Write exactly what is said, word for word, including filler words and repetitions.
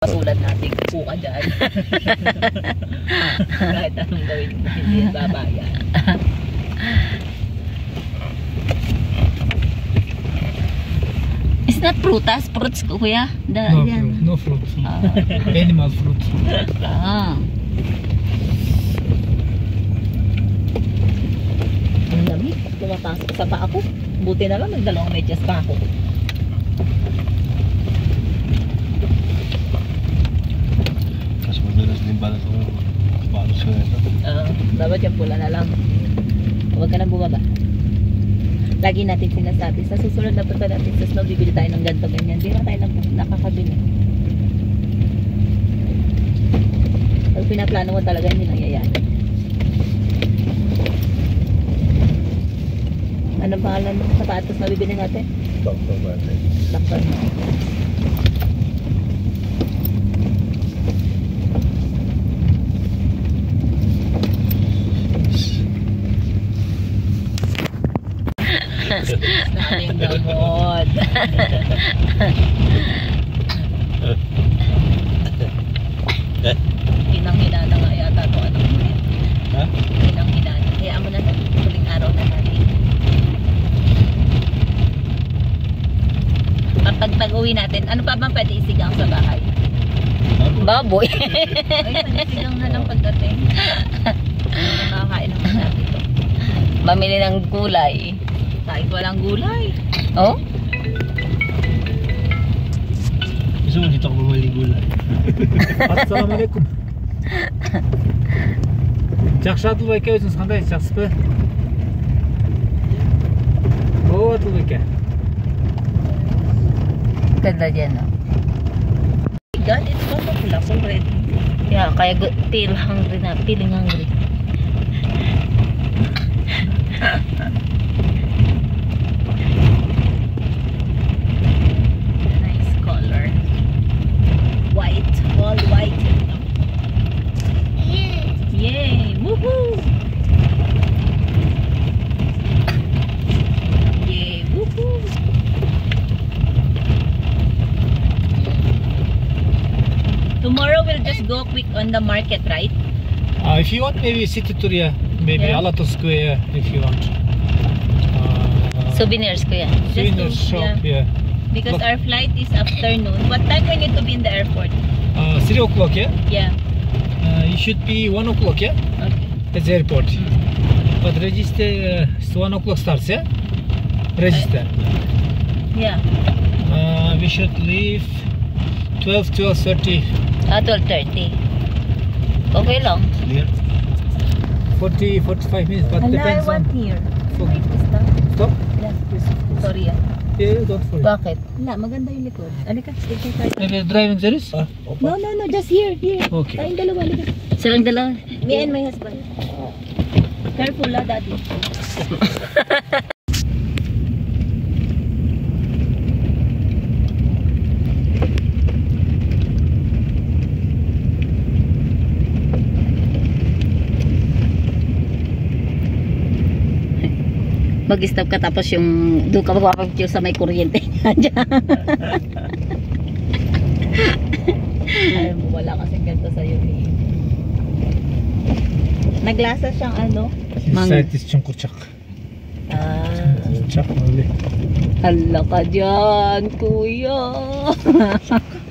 Pasulat natin, po ka dyan. Kahit anong gawin mo, hindi yan babayan. It's not prutas, fruits kuya. Da, No yan. fruit, no fruits. Ah. Animal fruits. Ah. Ang dami, pumapasok sa paa ko. Buti na lang, nagdalawang medyas pa ako. Mas madalas din pala sa mga balos ko nito. Uh, dapat yung pula na lang. Huwag ka nang bumaba. Lagi natin sinasabi, sa susunod na punta natin sa snow, bibili tayo ng ganito ganyan. Di na tayo nang nakakabili. Pag pinaplano mo talaga, hindi nangyayari. Anong pangalan ng sapatos na bibili natin? Doctor Martin. Doctor. Naming gamot. Hinang-hina na nga yata ito. Ano mo yun? Ha? Hinang-hina na. Kaya mo na ito. Huling araw na natin. Kapag pag-uwi natin, ano pa bang pwede isigang sa bahay? Baboy. Ay, panisigang na lang pagdating. Nakakain naman natin ito. Mamili ng gulay. Kahit walang gulay. Oh? Gusto mo dito ako bumali gulay. Assalamualaikum. Жақсы атылбай еке, өзіңіз қандай? Жақсы ба? О, атылбай еке. Ganda dyan, no? God, it's one o'clock already. Yeah, kaya gu- feel hungry na. Feeling hungry. Nice color. White, all white. Yay! Woohoo! Yay! Woohoo! Tomorrow we'll just go quick on the market, right? Uh, if you want, maybe city tour, yeah. Maybe Yeah. Alato Square, if you want. Uh, Souvenirs ko yan. souvenir Just to- shop, yeah. Because Look. our flight is afternoon. What time we need to be in the airport? Uh, three o'clock, yeah. Yeah. Uh, you should be one o'clock, yeah. Okay. At the airport. But register uh, it's one o'clock starts, yeah. Register. Yeah. Uh, we should leave twelve, twelve thirty, Ah, twelve thirty. Okay lang. Clear? forty, forty-five minutes. But Hala, I depends want on. here. So- Wait, stop. Stop. Yeah. Yes, of course. Sorry ah. Yeah, don't worry. Bakit? Wala, maganda yung likod. Alika, take your car. Maybe driving service. Ah, opa. No, no, no. Just here, here. Okay. Tayong dalawa, alika. Silang dalawa. Me and my husband. Careful ah, daddy. Mag-stop ka tapos yung doon ka magpapapicture sa may kuryente. Ayaw mo, wala kasing ganito sa'yo eh. Naglasa siyang ano? Mang- Side is Chungkurchak. Ah. Chak only. Hala ka dyan, kuya.